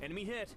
Enemy hit.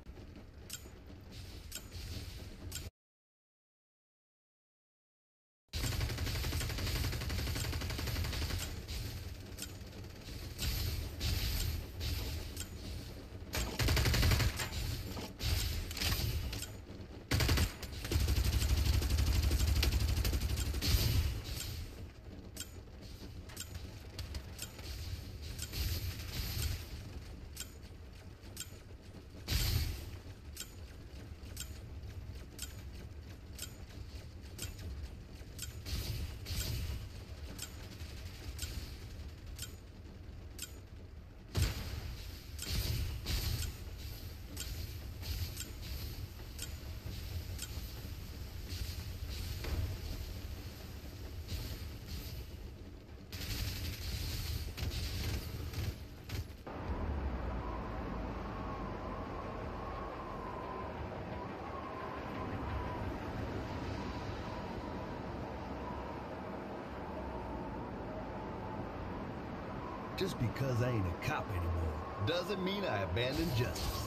Just because I ain't a cop anymore doesn't mean I abandon justice.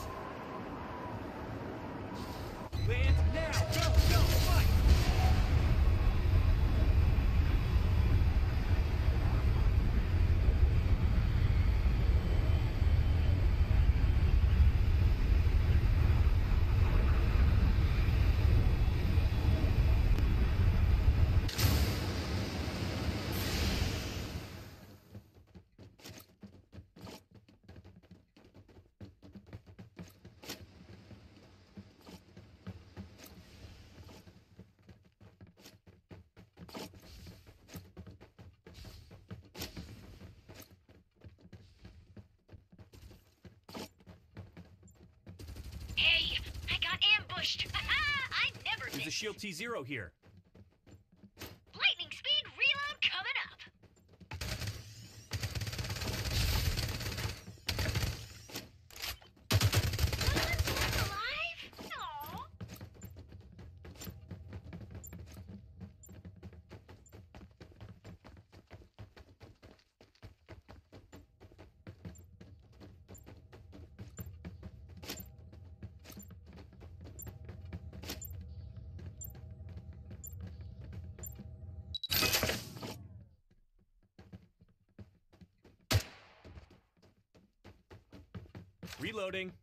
Land now! Go, go, fight! Hey, I got ambushed. I never There's a miss. shield T0 here. Lightning speed reload coming up. Someone's left alive? Aw. Reloading.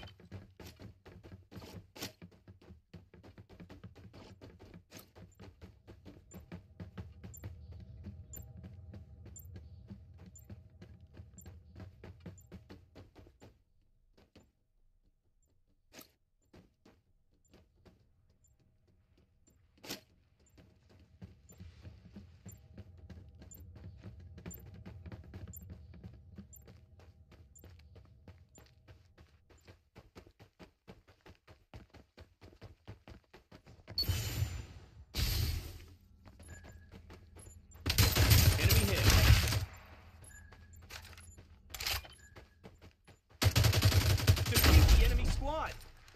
Enemy hit. Defeat the enemy squad.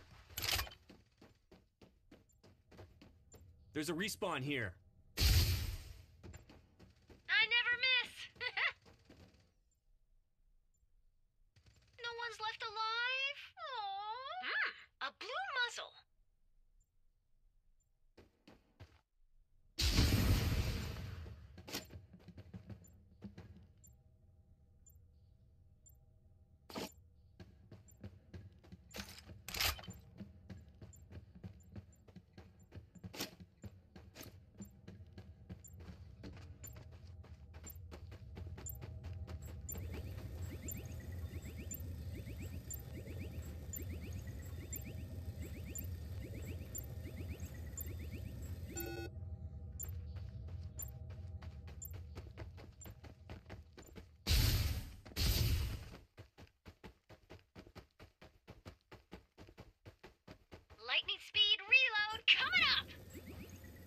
There's a respawn here. I never miss. No one's left alive? Aww. A blue muzzle. Lightning speed reload coming up.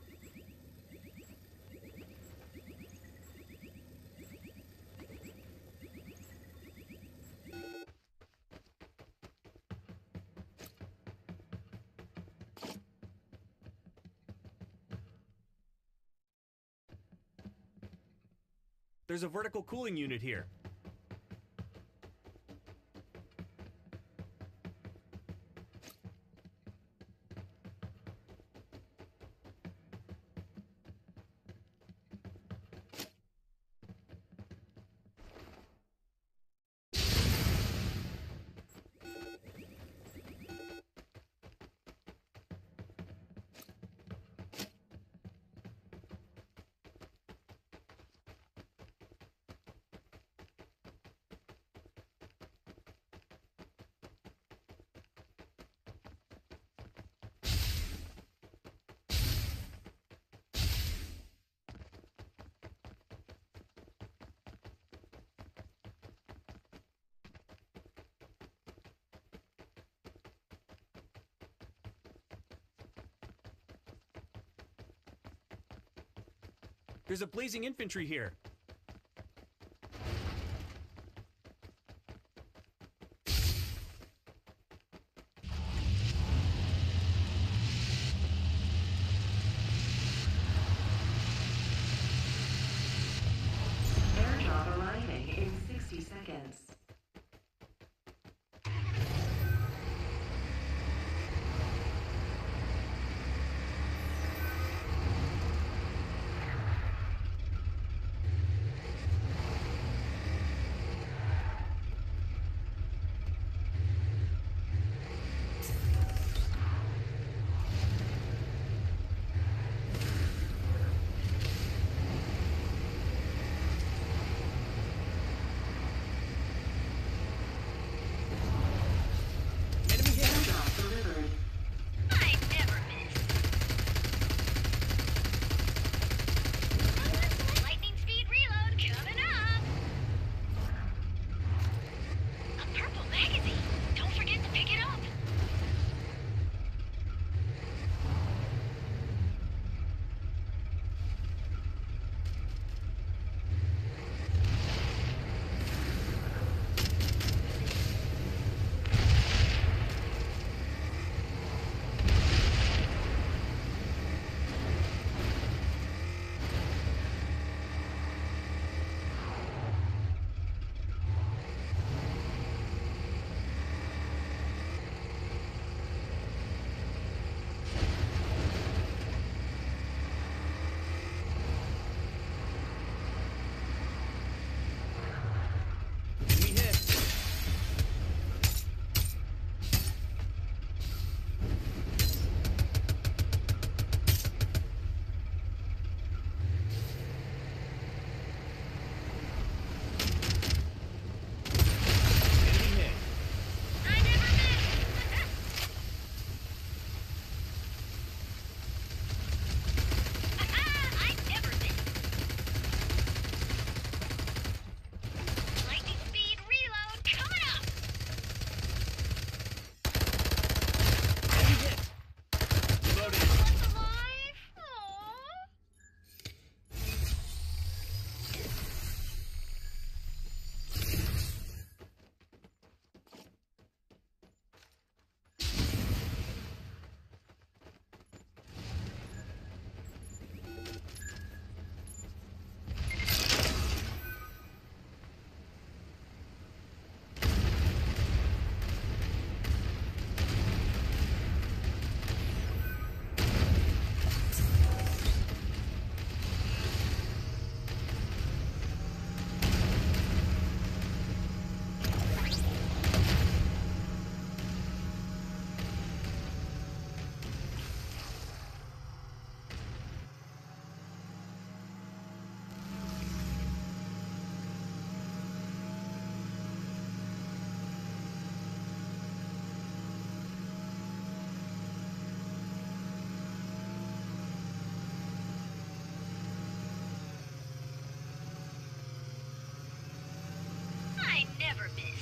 There's a vertical cooling unit here. There's a blazing infantry here. Airdrop arriving in 60 seconds. Enemy hit. Airdrop delivered. I never miss. Lightning speed reload coming up. A purple magazine. Don't forget to pick it up. Enemy hit. Enemy hit. I never miss. I never miss. Lightning speed reload coming up. Enemy hit. Reloading. Left alive? Aww. I never miss.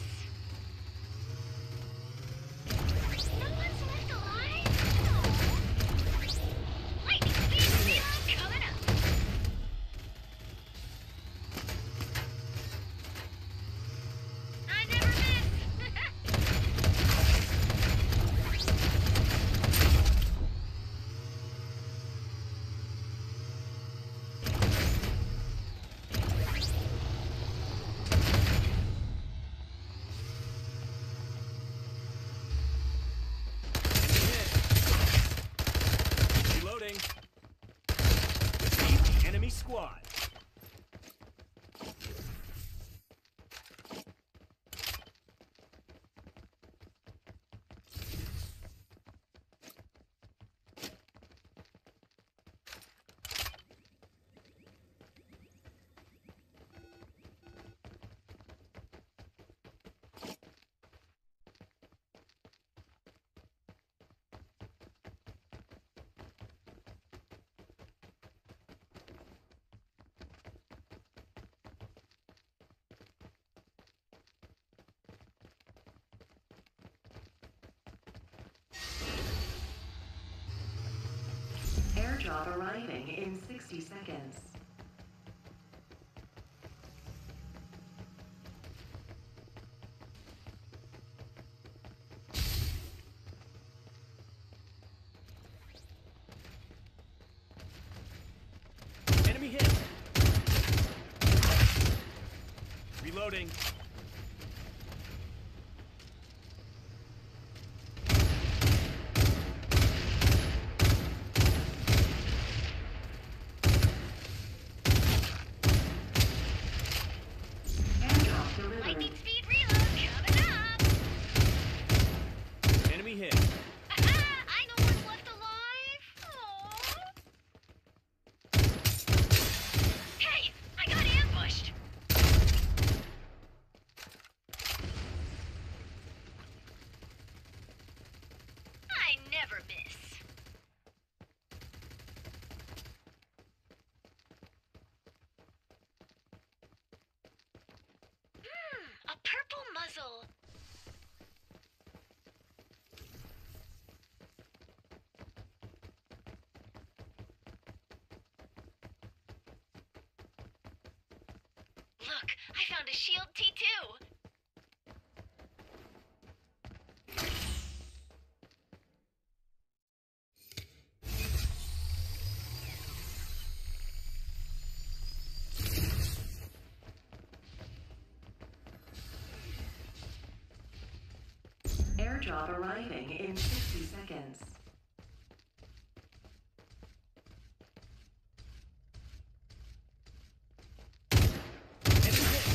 No one's left alive? Aw. Lightning speed reload coming up. I never miss. Enemy hit. Reloading. Defeat the enemy squad. Airdrop arriving in 60 seconds. Enemy hit. Reloading. Airdrop delivered. Lightning speed reload coming up. Enemy hit. I know one's left alive. Aww. Hey, I got ambushed. I never miss. A purple muzzle. Look, I found a shield T2. Airdrop arriving in 60 seconds. Enemy hit.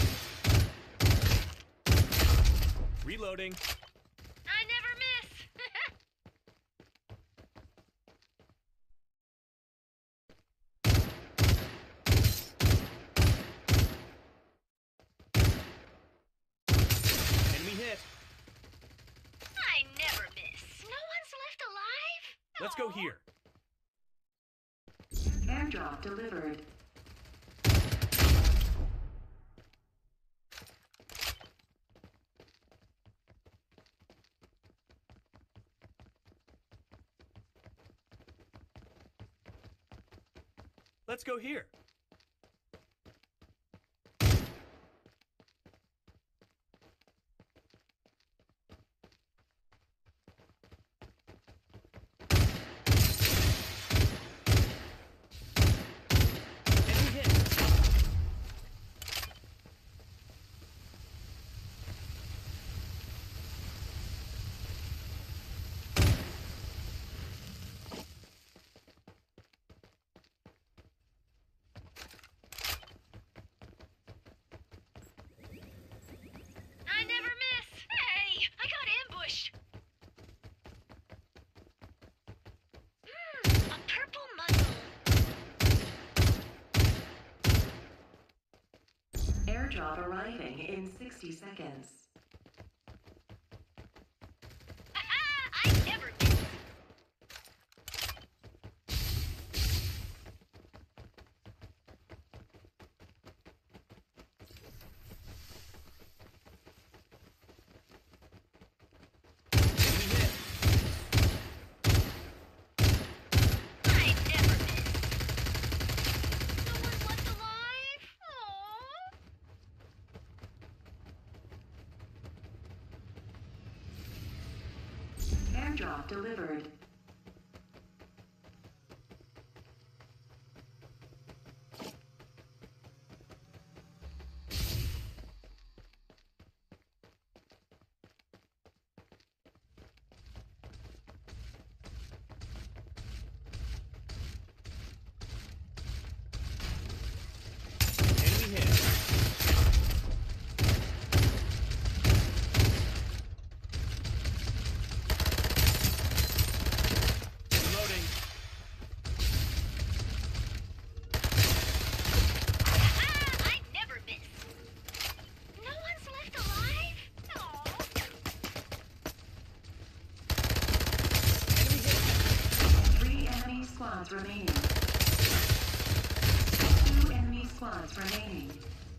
Reloading. I never miss. Enemy hit. I never miss. No one's left alive? Let's go Aw. here. Airdrop delivered. Let's go here. Enemy hit. I never miss. Hey, I got ambushed. A purple muzzle. Airdrop arriving in 60 seconds. I never miss. Enemy hit. I never miss. No one's left alive? Aww. Airdrop delivered. Enemy hit. Reloading. I never miss. No one's left alive? Aww. Enemy hit. 3 enemy squads remaining. 2 enemy squads remaining.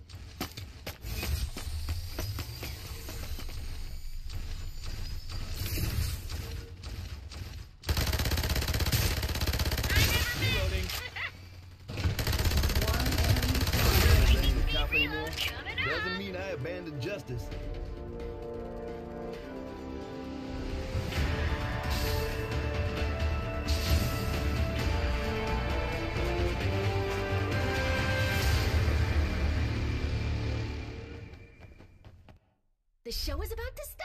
Reloading. 1 enemy squad. This ain't a cop anymore. Coming Doesn't up. mean I abandoned justice. The show is about to start!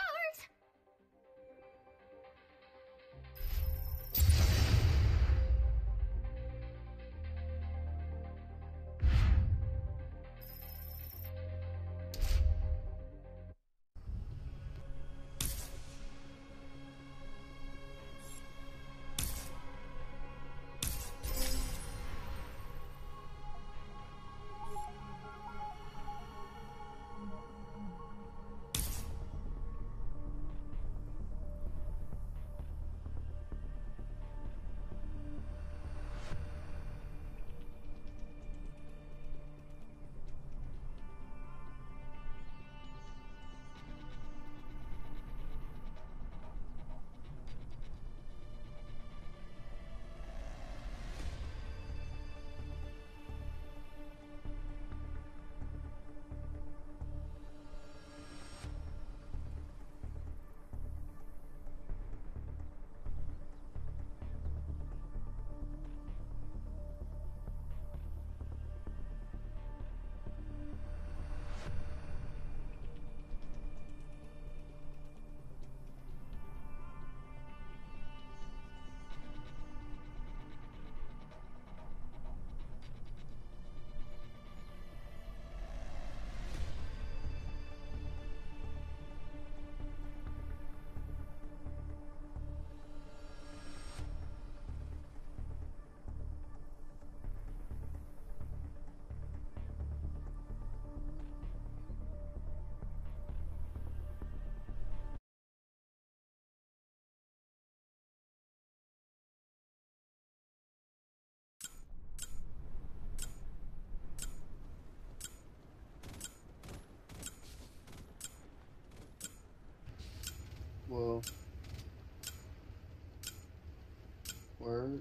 Whoa. Word.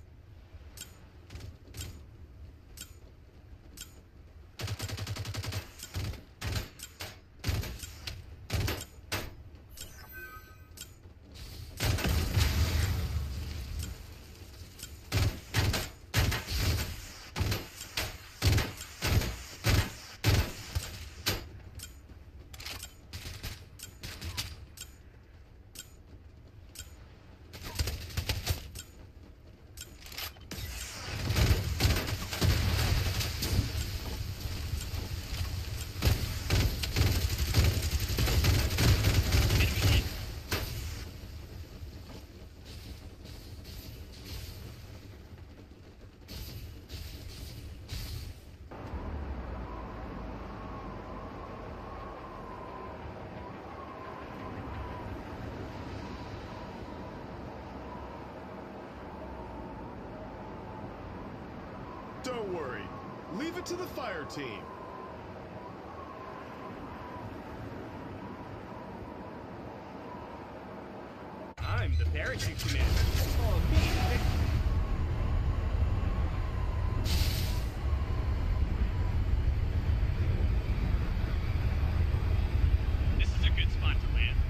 Don't worry. Leave it to the fire team. I'm the parachute commander. Follow me to victory. This is a good spot to land.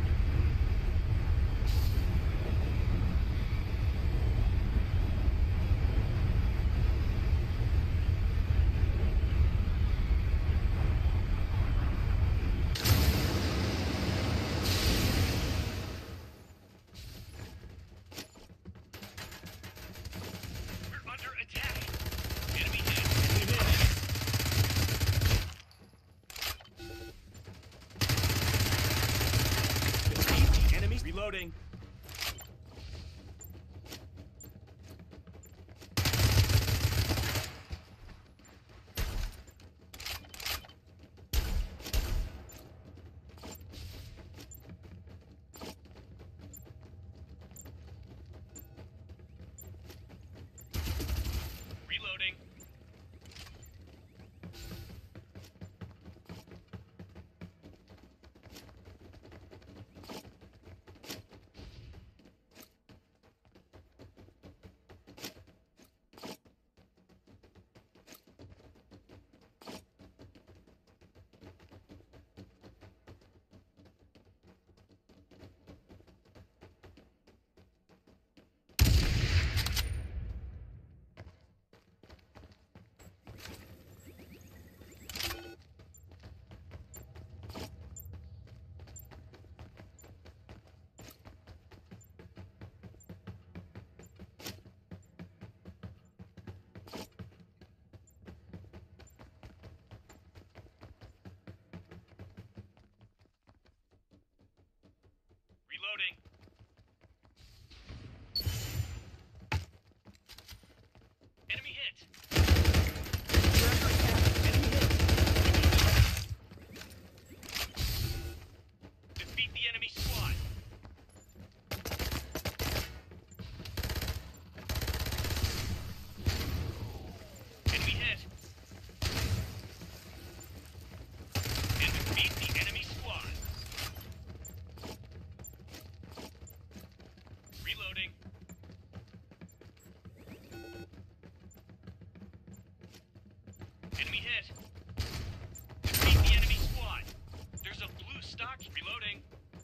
Enemy hit. Defeat the enemy squad. There's a blue stock reloading.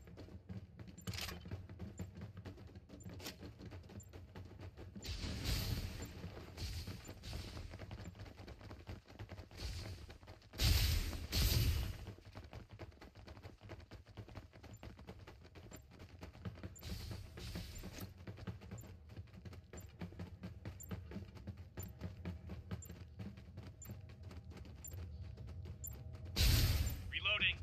Reloading.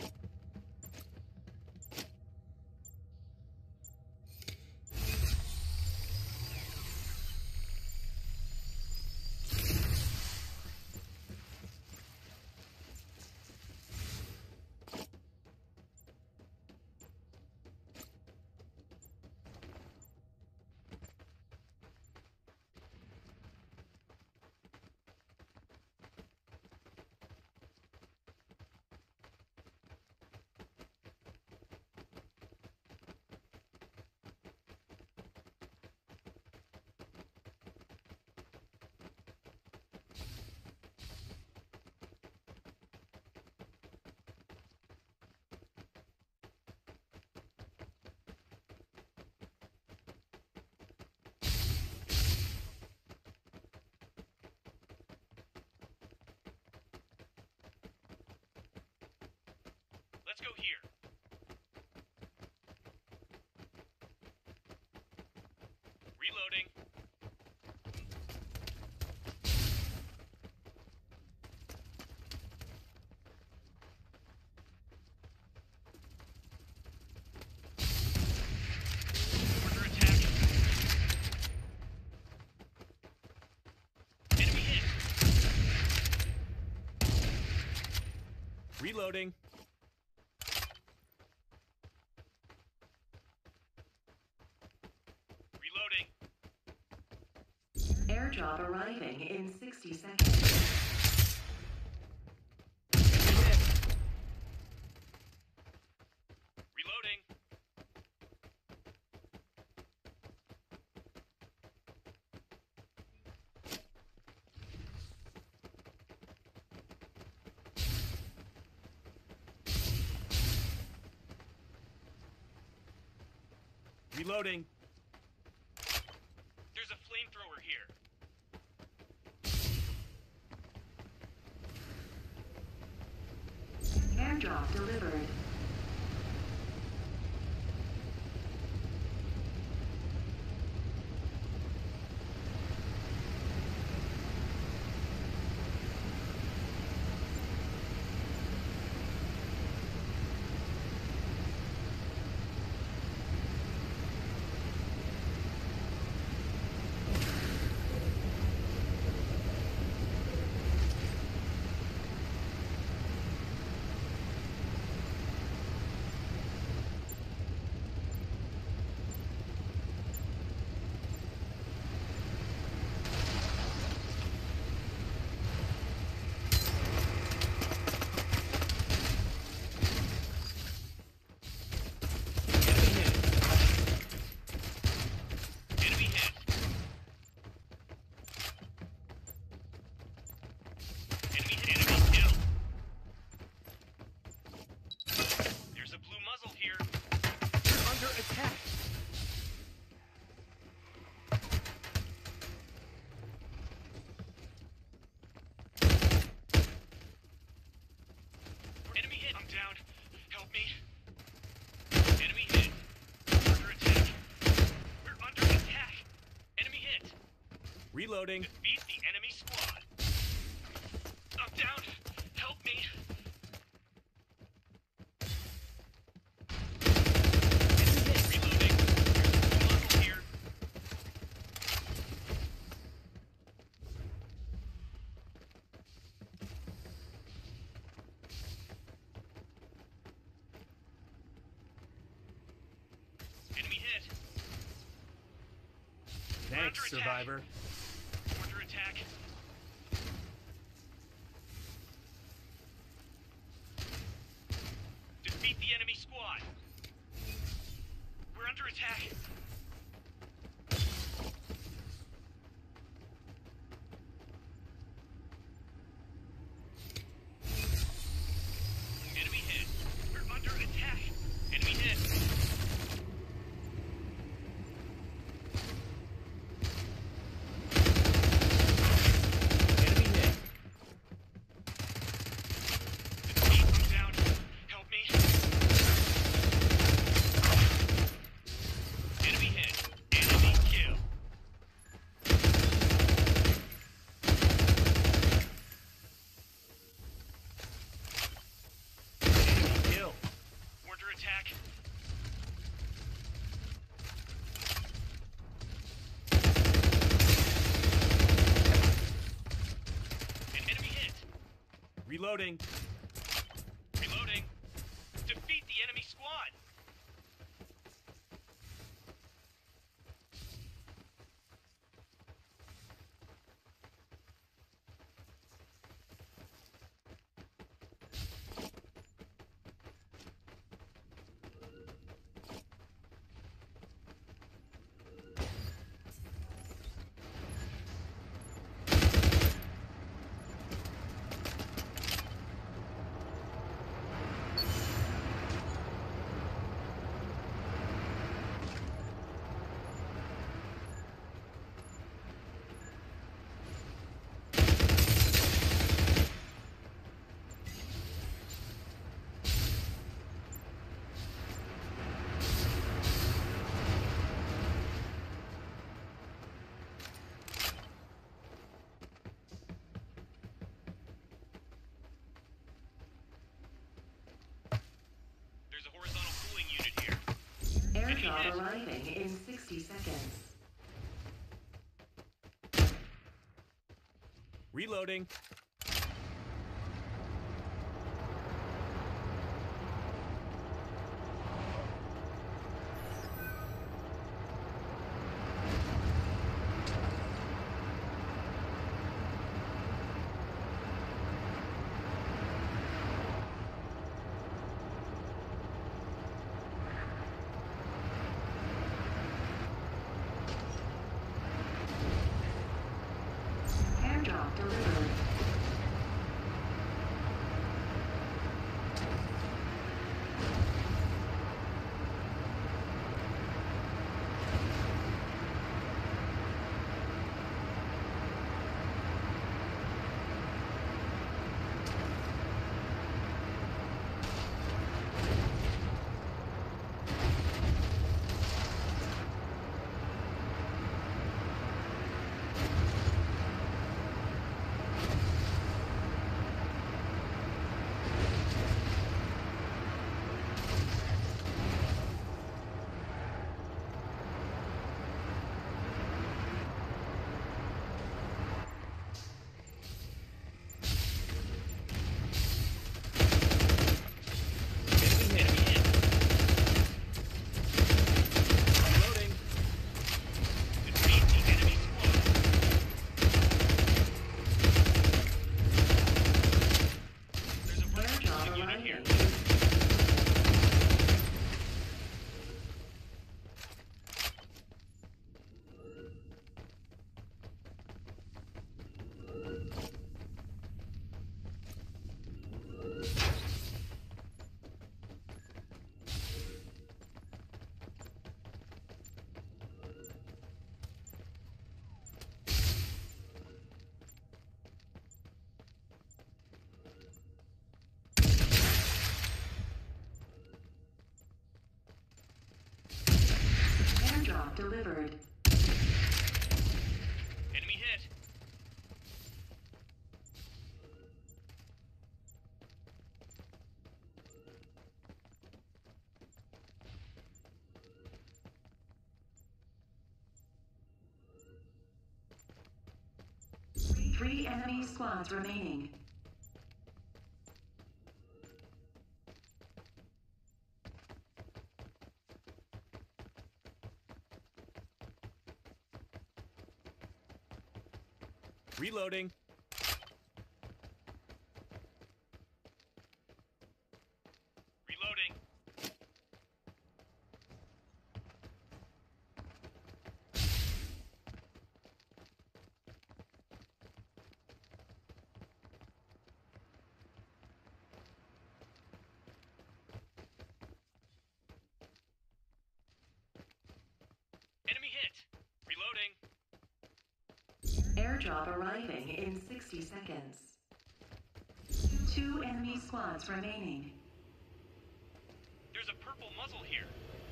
Let's go here. Reloading. Order attack. Enemy hit. Reloading. Reloading. Airdrop arriving in 60 seconds. Reloading. Reloading. There's a flamethrower here. Airdrop delivered. Enemy hit. Enemy hit. Enemy kill. There's a blue muzzle here. You're under attack. Enemy hit. I'm down. Help me. Enemy hit. Under attack. We're under attack. Enemy hit. Reloading. Defeat the enemy squad. I'm down. Help me. Reloading. There's a muzzle here. Enemy hit. We're under attack. Survivor. Under attack. Defeat the enemy squad. We're under attack. Reloading. Reloading. Defeat the enemy squad. There's a horizontal cooling unit here. Airdrop arriving in 60 seconds. Reloading. Airdrop delivered. Reloading. Defeat the enemy squad. There's a vertical Airdrop cooling unit here. arriving. Airdrop delivered. Enemy hit. Three enemy squads remaining. Reloading. Reloading. Enemy hit. Reloading. Airdrop arriving in 60 seconds. Two enemy squads remaining. There's a purple muzzle here.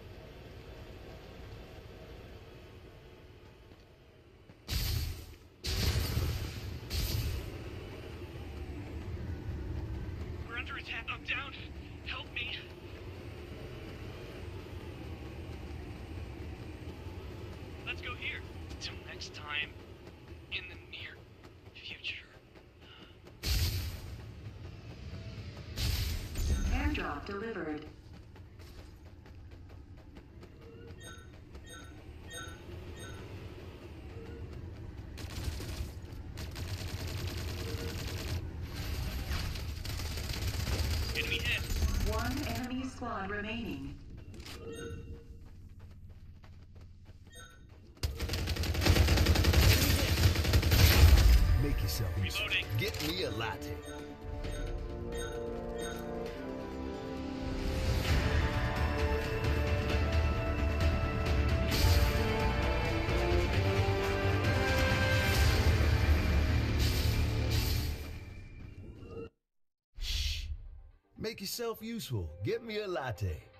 We're under attack. I'm down. Help me. Let's go here. Till next time. In the near future. delivered. Enemy hit. One enemy squad remaining. Make yourself useful. Reloading. Get me a latte. Make yourself useful. Get me a latte.